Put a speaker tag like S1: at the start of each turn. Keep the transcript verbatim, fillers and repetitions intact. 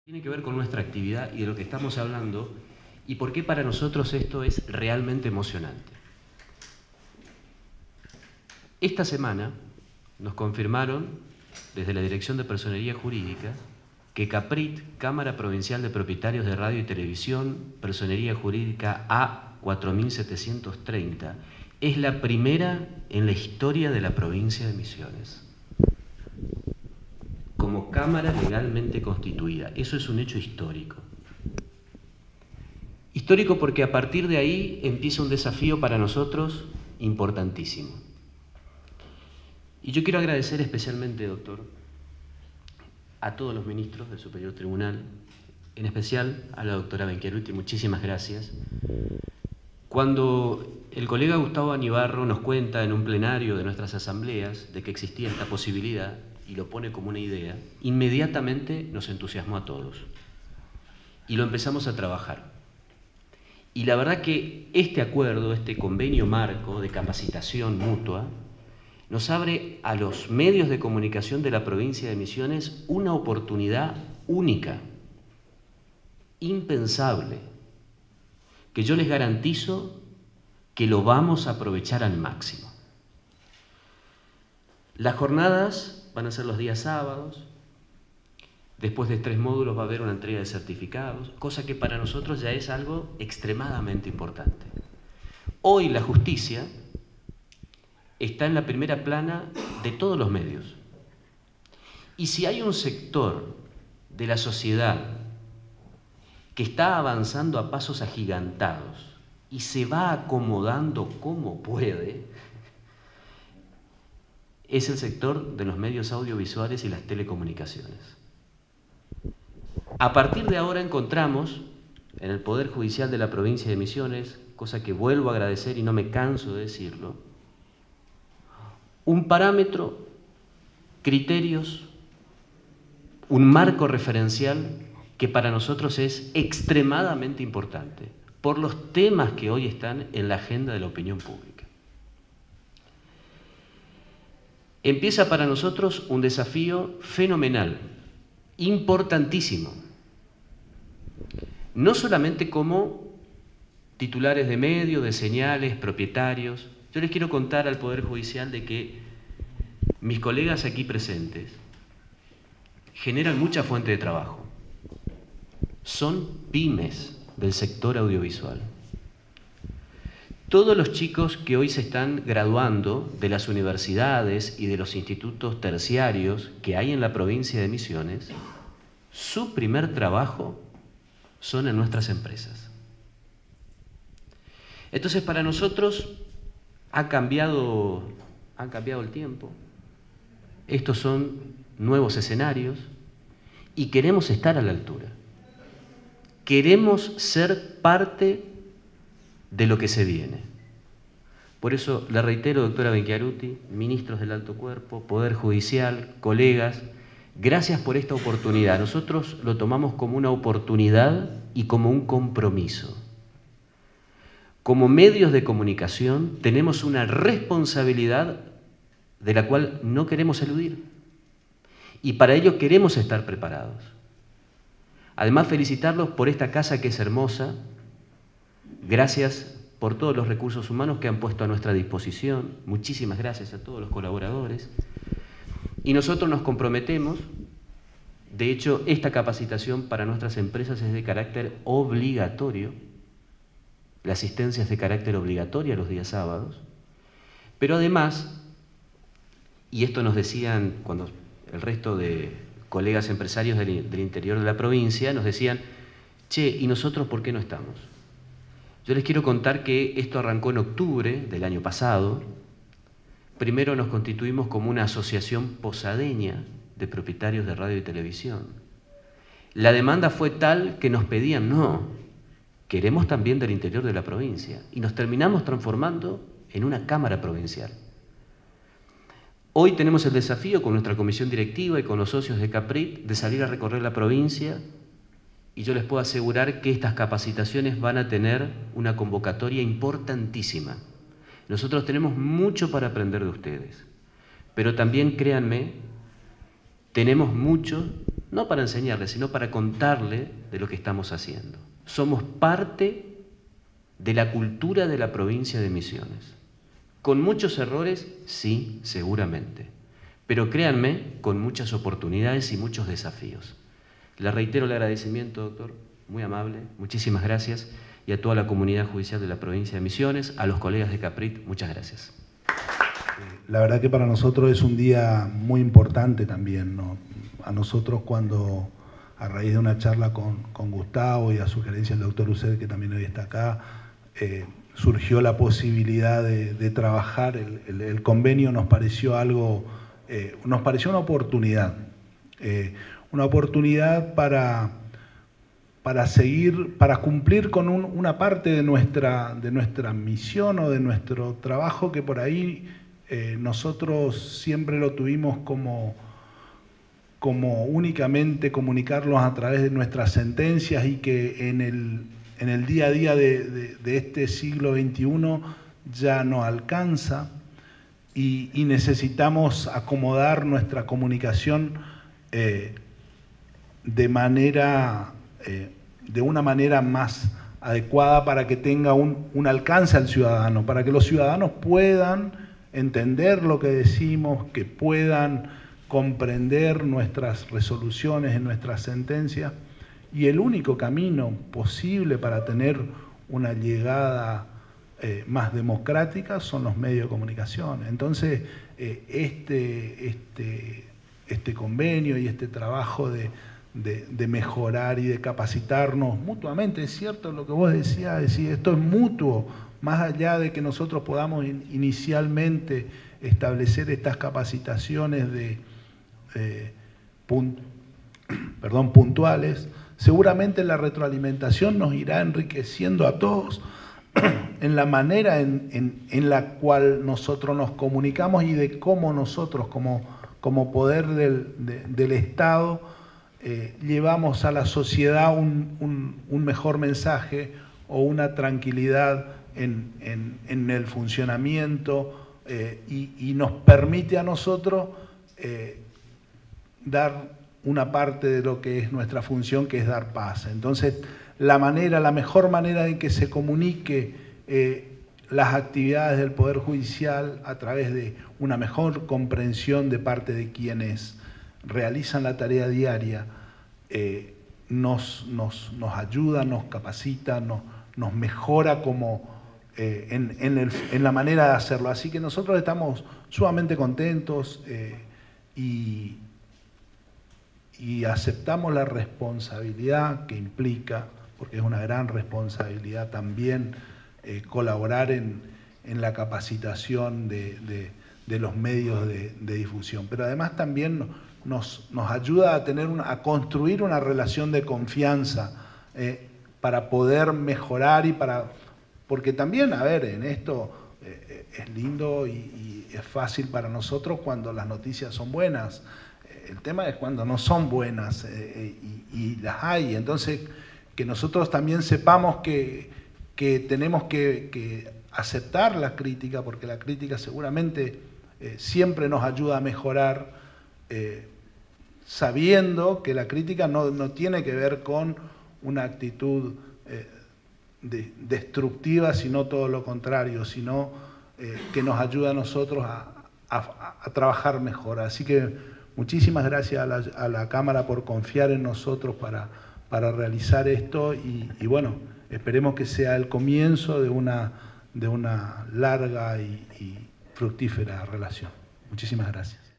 S1: Tiene que ver con nuestra actividad y de lo que estamos hablando y por qué para nosotros esto es realmente emocionante. Esta semana nos confirmaron desde la Dirección de Personería Jurídica que CAPRIT, Cámara Provincial de Propietarios de Radio y Televisión, Personería Jurídica A cuatro mil setecientos treinta, es la primera en la historia de la provincia de Misiones como Cámara legalmente constituida. Eso es un hecho histórico. Histórico porque a partir de ahí empieza un desafío para nosotros importantísimo. Y yo quiero agradecer especialmente, doctor, a todos los ministros del Superior Tribunal, en especial a la doctora Benchiaruti, muchísimas gracias. Cuando el colega Gustavo Anibarro nos cuenta en un plenario de nuestras asambleas de que existía esta posibilidad y lo pone como una idea, inmediatamente nos entusiasmó a todos y lo empezamos a trabajar. Y la verdad que este acuerdo, este convenio marco de capacitación mutua, nos abre a los medios de comunicación de la provincia de Misiones una oportunidad única, impensable, que yo les garantizo que lo vamos a aprovechar al máximo. Las jornadas van a ser los días sábados, después de tres módulos va a haber una entrega de certificados, cosa que para nosotros ya es algo extremadamente importante. Hoy la justicia está en la primera plana de todos los medios. Y si hay un sector de la sociedad que está avanzando a pasos agigantados y se va acomodando como puede, es el sector de los medios audiovisuales y las telecomunicaciones. A partir de ahora encontramos en el Poder Judicial de la provincia de Misiones, cosa que vuelvo a agradecer y no me canso de decirlo, un parámetro, criterios, un marco referencial que para nosotros es extremadamente importante por los temas que hoy están en la agenda de la opinión pública. Empieza para nosotros un desafío fenomenal, importantísimo, no solamente como titulares de medios, de señales, propietarios. Yo les quiero contar al Poder Judicial de que mis colegas aquí presentes generan mucha fuente de trabajo. Son pymes del sector audiovisual. Todos los chicos que hoy se están graduando de las universidades y de los institutos terciarios que hay en la provincia de Misiones, su primer trabajo son en nuestras empresas. Entonces, para nosotros ha cambiado, ha cambiado el tiempo. Estos son nuevos escenarios y queremos estar a la altura. Queremos ser parte de lo que se viene. Por eso le reitero, doctora Benchiaruti, ministros del Alto Cuerpo, Poder Judicial, colegas, gracias por esta oportunidad. Nosotros lo tomamos como una oportunidad y como un compromiso. Como medios de comunicación tenemos una responsabilidad de la cual no queremos eludir y para ello queremos estar preparados. Además, felicitarlos por esta casa que es hermosa. Gracias por todos los recursos humanos que han puesto a nuestra disposición. Muchísimas gracias a todos los colaboradores. Y nosotros nos comprometemos, de hecho, esta capacitación para nuestras empresas es de carácter obligatorio. La asistencia es de carácter obligatorio los días sábados. Pero además, y esto nos decían cuando el resto de colegas empresarios del, del interior de la provincia, nos decían, che, ¿y nosotros por qué no estamos? Yo les quiero contar que esto arrancó en octubre del año pasado. Primero nos constituimos como una asociación posadeña de propietarios de radio y televisión. La demanda fue tal que nos pedían, no, queremos también del interior de la provincia. Y nos terminamos transformando en una cámara provincial. Hoy tenemos el desafío con nuestra comisión directiva y con los socios de CAPRIT de salir a recorrer la provincia. Y yo les puedo asegurar que estas capacitaciones van a tener una convocatoria importantísima. Nosotros tenemos mucho para aprender de ustedes, pero también, créanme, tenemos mucho no para enseñarle, sino para contarle de lo que estamos haciendo. Somos parte de la cultura de la provincia de Misiones. Con muchos errores, sí, seguramente. Pero créanme, con muchas oportunidades y muchos desafíos. Le reitero el agradecimiento, doctor, muy amable, muchísimas gracias, y a toda la comunidad judicial de la provincia de Misiones, a los colegas de CAPRIT, muchas gracias.
S2: La verdad que para nosotros es un día muy importante también, ¿no? A nosotros cuando, a raíz de una charla con, con Gustavo y a sugerencia del doctor Uced, que también hoy está acá, eh, surgió la posibilidad de, de trabajar, el, el, el convenio nos pareció algo, eh, nos pareció una oportunidad, eh, una oportunidad para, para seguir, para cumplir con un, una parte de nuestra, de nuestra misión o de nuestro trabajo que por ahí eh, nosotros siempre lo tuvimos como, como únicamente comunicarlos a través de nuestras sentencias y que en el, en el día a día de, de, de este siglo veintiuno ya no alcanza y, y necesitamos acomodar nuestra comunicación eh, de manera, eh, de una manera más adecuada para que tenga un, un alcance al ciudadano, para que los ciudadanos puedan entender lo que decimos, que puedan comprender nuestras resoluciones en nuestras sentencias, y el único camino posible para tener una llegada eh, más democrática son los medios de comunicación. Entonces, eh, este, este, este convenio y este trabajo de, de, de mejorar y de capacitarnos mutuamente, es cierto lo que vos decías, decir, esto es mutuo, más allá de que nosotros podamos in, inicialmente establecer estas capacitaciones de, eh, punt, perdón, puntuales, seguramente la retroalimentación nos irá enriqueciendo a todos en la manera en, en, en la cual nosotros nos comunicamos y de cómo nosotros como, como poder del, de, del Estado eh, llevamos a la sociedad un, un, un mejor mensaje o una tranquilidad en, en, en el funcionamiento eh, y, y nos permite a nosotros eh, dar una parte de lo que es nuestra función, que es dar paz. Entonces, la manera, la mejor manera en que se comunique eh, las actividades del Poder Judicial a través de una mejor comprensión de parte de quienes realizan la tarea diaria, eh, nos, nos, nos ayuda, nos capacita, nos, nos mejora como eh, en, en, el, en la manera de hacerlo. Así que nosotros estamos sumamente contentos eh, y y aceptamos la responsabilidad que implica, porque es una gran responsabilidad también eh, colaborar en, en la capacitación de, de, de los medios de, de difusión. Pero además también nos, nos ayuda a, tener una, a construir una relación de confianza eh, para poder mejorar y para... Porque también, a ver, en esto eh, es lindo y, y es fácil para nosotros cuando las noticias son buenas. El tema es cuando no son buenas eh, y, y las hay. Entonces, que nosotros también sepamos que, que tenemos que, que aceptar la crítica, porque la crítica seguramente eh, siempre nos ayuda a mejorar, eh, sabiendo que la crítica no, no tiene que ver con una actitud eh, de, destructiva, sino todo lo contrario, sino eh, que nos ayuda a nosotros a, a, a trabajar mejor. Así que muchísimas gracias a la, a la Cámara por confiar en nosotros para, para realizar esto y, y bueno, esperemos que sea el comienzo de una, de una larga y, y fructífera relación. Muchísimas gracias.